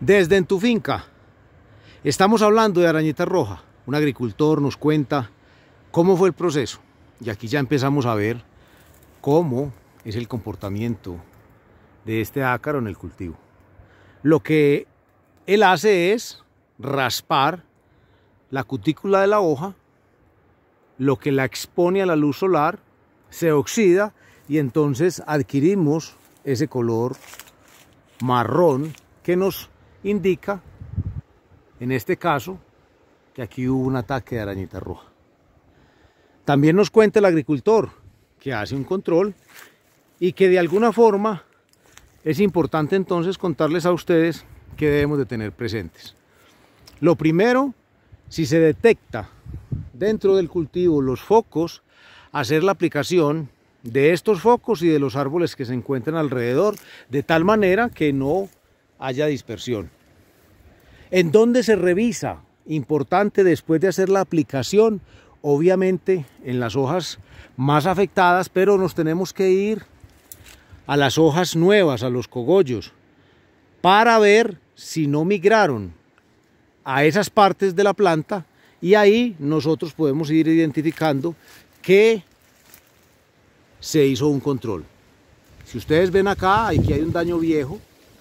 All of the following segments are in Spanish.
Desde en tu finca, estamos hablando de arañita roja. Un agricultor nos cuenta cómo fue el proceso. Y aquí ya empezamos a ver cómo es el comportamiento de este ácaro en el cultivo. Lo que él hace es raspar la cutícula de la hoja, lo que la expone a la luz solar, se oxida y entonces adquirimos ese color marrón que nos indica, en este caso, que aquí hubo un ataque de arañita roja. También nos cuenta el agricultor que hace un control y que de alguna forma es importante entonces contarles a ustedes que debemos de tener presentes. Lo primero, si se detecta dentro del cultivo los focos, hacer la aplicación de estos focos y de los árboles que se encuentran alrededor, de tal manera que no haya dispersión. ¿En dónde se revisa? Importante después de hacer la aplicación, obviamente en las hojas más afectadas, pero nos tenemos que ir a las hojas nuevas, a los cogollos, para ver si no migraron a esas partes de la planta, y ahí nosotros podemos ir identificando que se hizo un control. Si ustedes ven acá, aquí hay un daño viejo,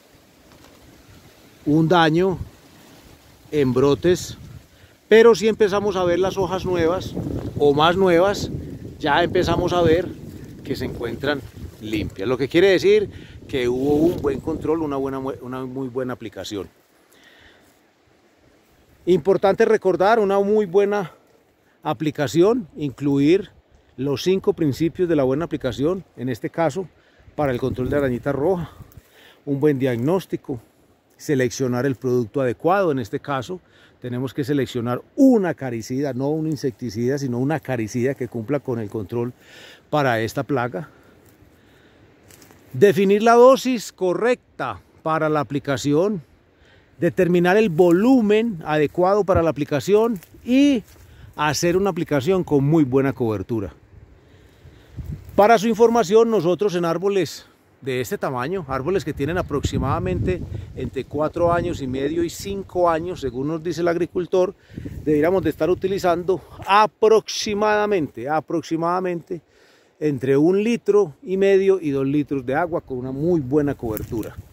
un daño en brotes, pero si empezamos a ver las hojas nuevas o más nuevas, ya empezamos a ver que se encuentran limpias, lo que quiere decir que hubo un buen control, una muy buena aplicación. Importante recordar, una muy buena aplicación, incluir los 5 principios de la buena aplicación, en este caso para el control de arañita roja: un buen diagnóstico, seleccionar el producto adecuado. En este caso tenemos que seleccionar un acaricida, no un insecticida, sino un acaricida que cumpla con el control para esta plaga. Definir la dosis correcta para la aplicación, determinar el volumen adecuado para la aplicación y hacer una aplicación con muy buena cobertura. Para su información, nosotros en árboles de este tamaño, árboles que tienen aproximadamente entre 4 años y medio y 5 años, según nos dice el agricultor, deberíamos de estar utilizando aproximadamente entre 1,5 litros y 2 litros de agua con una muy buena cobertura.